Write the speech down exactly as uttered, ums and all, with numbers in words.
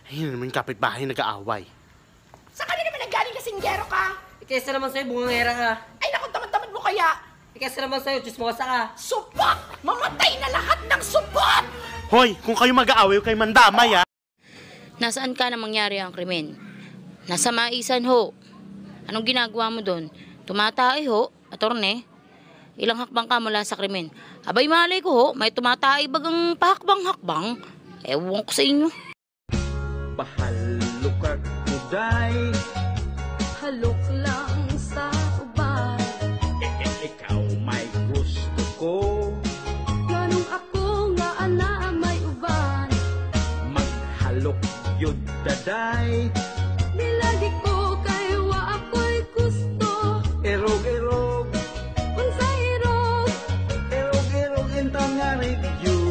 Ayun naman yung kapitbahay nag-aaway. Saan ka na naman nanggaling kasinggero ka? Eh, kesa naman sa'yo, bungangera ka. Ay naku, tamad-tamad mo kaya. Eh, kesa naman sa'yo, chismosa ka. Supot! Mamatay na lahat ng supot! Hoy, kung kayo mag-aaway, kayo mandamay, ha? Nasaan ka na mangyari ang krimen? Nasa Maisan ho. Anong ginagawa mo doon? Tumatay ho, atorne. Ilang hakbang ka mula sa krimen? Abay malay ko ho, may tumatay bagang pahakbang-hakbang. Ewan ko sa inyo. Pahalok at muday, Halok lang sa uban. e -e ikaw may gusto ko. Ganong ako nga ana may uban. Maghalok yun daday, Nilagi ko kay wa ako'y gusto. erog-erog, Unsay irog, erog-erog intang nga radio.